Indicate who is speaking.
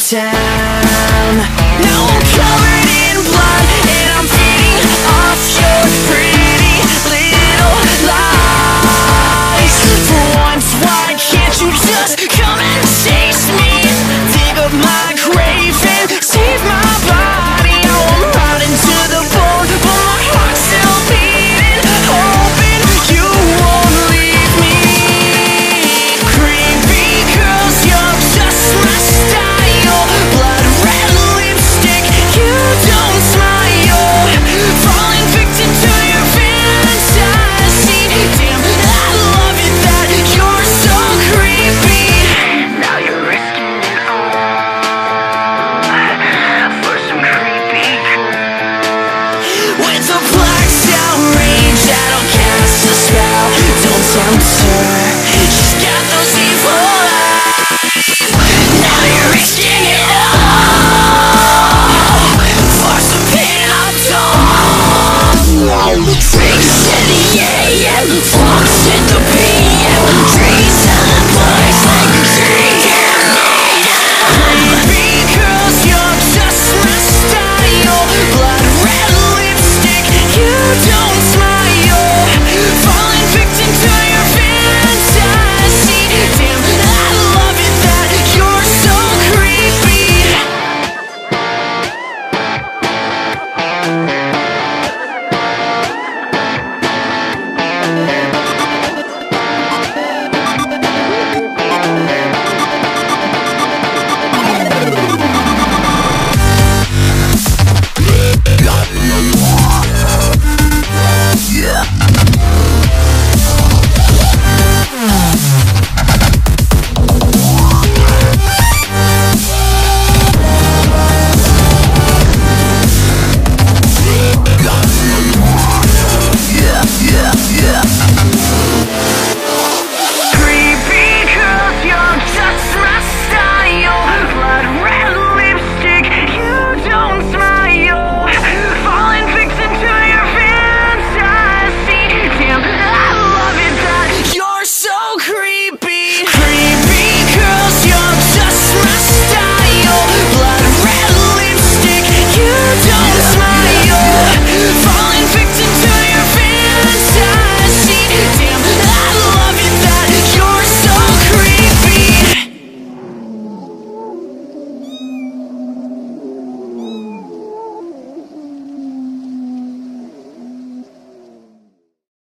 Speaker 1: town. Now I'm covered in blood and I'm feeding off your pretty little lies. For once, why can't you just come and taste me? Dig up my grave and save my body. Now I'm rotting to the bone, but my heart's still beating, hoping you won't leave me. Creepy girls, you're just my style. Blood red lipstick, you don't smile. Falling victim to your fantasy. Damn, I love it that you're so creepy. Now you're risking it all for some creepy girl. With a blacked out rage that'll cast a spell. Don't tempt her, she's got those evil eyes. Now you're risking it all for some pin-up doll. Drinks in the AM, walks in the PM.